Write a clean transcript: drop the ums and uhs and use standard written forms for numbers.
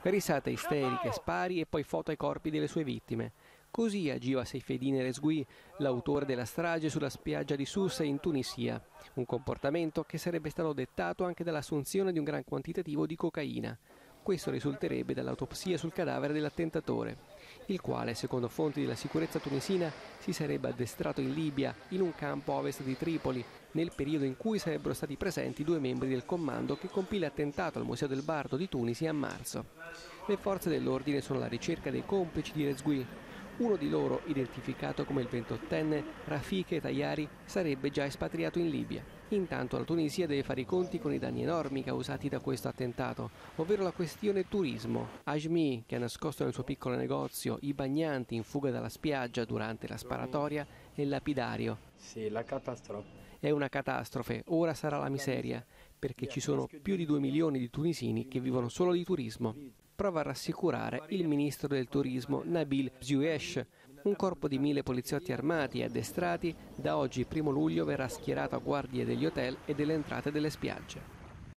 Risate isteriche, spari e poi foto ai corpi delle sue vittime. Così agiva Seyfeddine Rezgui, l'autore della strage sulla spiaggia di Sousse in Tunisia. Un comportamento che sarebbe stato dettato anche dall'assunzione di un gran quantitativo di cocaina. Questo risulterebbe dall'autopsia sul cadavere dell'attentatore, il quale, secondo fonti della sicurezza tunisina, si sarebbe addestrato in Libia, in un campo a ovest di Tripoli, nel periodo in cui sarebbero stati presenti 2 membri del comando che compì l'attentato al Museo del Bardo di Tunisi a marzo. Le forze dell'ordine sono alla ricerca dei complici di Rezgui. Uno di loro, identificato come il 28enne Rafik Tayari, sarebbe già espatriato in Libia. Intanto la Tunisia deve fare i conti con i danni enormi causati da questo attentato, ovvero la questione turismo. Hashmi, che ha nascosto nel suo piccolo negozio i bagnanti in fuga dalla spiaggia durante la sparatoria, è lapidario. Sì, la catastrofe. È una catastrofe, ora sarà la miseria, perché ci sono più di 2 milioni di tunisini che vivono solo di turismo. Prova a rassicurare il ministro del turismo Nabil Bziouesh. Un corpo di 1000 poliziotti armati e addestrati da oggi 1 luglio verrà schierato a guardie degli hotel e delle entrate delle spiagge.